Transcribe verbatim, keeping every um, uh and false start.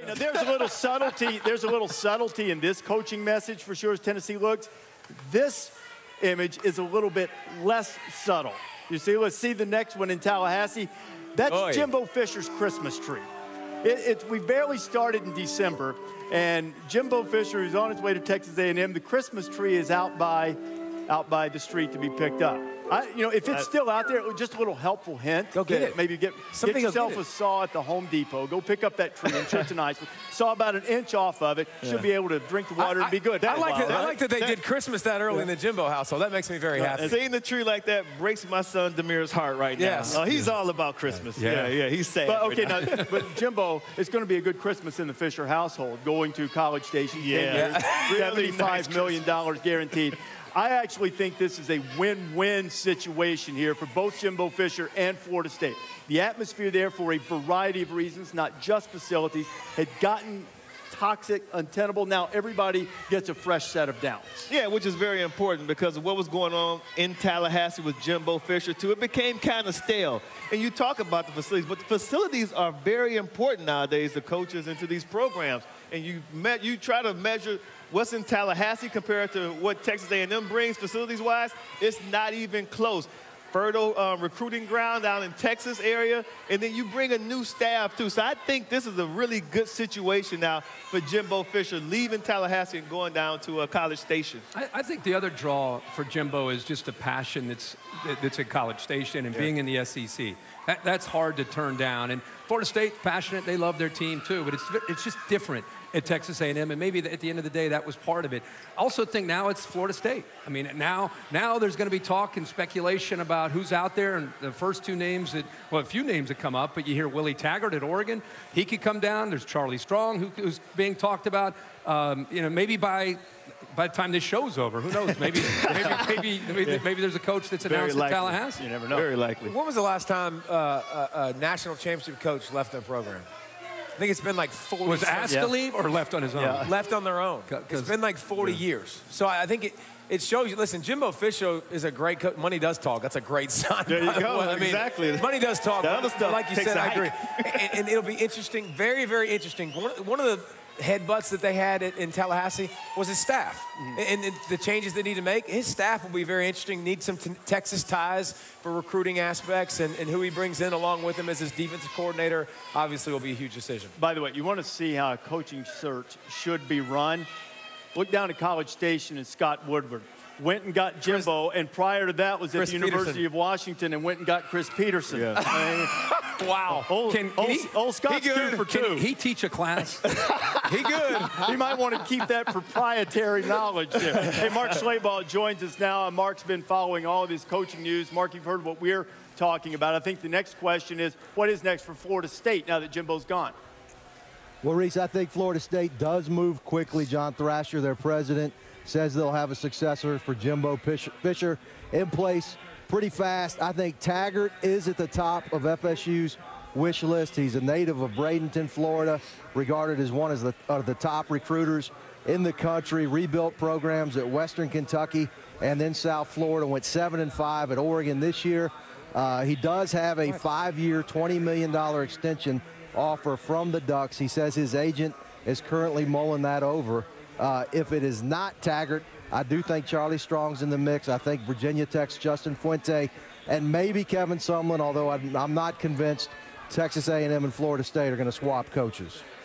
now there's a little subtlety. There's a little subtlety in this coaching message for sure as Tennessee looks. This image is a little bit less subtle. You see, let's see the next one in Tallahassee. That's Oy. Jimbo Fisher's Christmas tree. It, it, we barely started in December, and Jimbo Fisher is on his way to Texas A and M. The Christmas tree is out by, out by the street to be picked up. I, you know, if it's still out there, just a little helpful hint. Go get it. Maybe get, get yourself get a saw at the Home Depot. Go pick up that tree. I'm sure it's nice. Saw about an inch off of it. Yeah. Should be able to drink the water I, and be good. I, I, like that, I like that they that, did Christmas that early yeah. in the Jimbo household. That makes me very happy. And seeing the tree like that breaks my son Demir's heart right now. Yes. Oh, he's yeah. all about Christmas. Yeah, yeah, yeah he's sad. But, okay, right now. now, but Jimbo, it's going to be a good Christmas in the Fisher household, going to College Station. Yeah. yeah. seventy-five million dollars guaranteed. I actually think this is a win-win situation here for both Jimbo Fisher and Florida State. The atmosphere there, for a variety of reasons, not just facilities, had gotten toxic, untenable. Now everybody gets a fresh set of downs. Yeah, which is very important because of what was going on in Tallahassee with Jimbo Fisher, too. It became kind of stale. And you talk about the facilities, but the facilities are very important nowadays, the coaches into these programs. And you, met, you try to measure what's in Tallahassee compared to what Texas A and M brings facilities-wise. It's not even close. Fertile uh, recruiting ground down in Texas area, and then you bring a new staff too. So I think this is a really good situation now for Jimbo Fisher, leaving Tallahassee and going down to a College Station. I, I think the other draw for Jimbo is just the passion that's that's at College Station and yeah. being in the S E C. That, that's hard to turn down. And Florida State's passionate; they love their team too. But it's it's just different at Texas A and M, and maybe at the end of the day that was part of it. I also think now it's Florida State. I mean, now now there's going to be talk and speculation about who's out there, and the first two names that, well, a few names that come up, but you hear Willie Taggart at Oregon. He could come down. There's Charlie Strong, who, who's being talked about. Um, you know, maybe by by the time this show's over, who knows? Maybe maybe maybe, maybe, yeah. maybe there's a coach that's announced in Tallahassee. You never know. Very likely. When was the last time uh, a, a national championship coach left their program? I think it's been like forty. Was asked yeah. to leave or left on his own? Yeah. Left on their own. It's been like forty yeah. years. So I think it, it shows you. Listen, Jimbo Fisher is a great coach. Money does talk. That's a great sign. There you go. I mean, exactly. Money does talk. That other stuff like you said, I agree. and, and it'll be interesting. Very, very interesting. One, one of the headbutts that they had in, in Tallahassee was his staff. Mm-hmm. and, and the changes they need to make, his staff will be very interesting. Need some t Texas ties for recruiting aspects, and, and who he brings in along with him as his defensive coordinator obviously will be a huge decision. By the way, you want to see how a coaching search should be run? Look down at College Station and Scott Woodward. Went and got Jimbo, Chris, and prior to that was at Chris the University Peterson. of Washington and went and got Chris Peterson. Yeah. I mean, wow. Old, can, old, he, old Scott's he two for two. Can he teach a class? He good. He might want to keep that proprietary knowledge there. Hey, Mark Schlabach joins us now. Mark's been following all of his coaching news. Mark, you've heard what we're talking about. I think the next question is, what is next for Florida State now that Jimbo's gone? Well, Reese, I think Florida State does move quickly. John Thrasher, their president, says they'll have a successor for Jimbo Fisher in place pretty fast. I think Taggart is at the top of F S U's wish list. He's a native of Bradenton, Florida, regarded as one of the, of the top recruiters in the country. Rebuilt programs at Western Kentucky and then South Florida. Went seven and five at Oregon this year. Uh, he does have a five-year, twenty million dollar extension offer from the Ducks. He says his agent is currently mulling that over. Uh, if it is not Taggart, I do think Charlie Strong's in the mix. I think Virginia Tech's Justin Fuente and maybe Kevin Sumlin, although I'm, I'm not convinced Texas A and M and Florida State are going to swap coaches.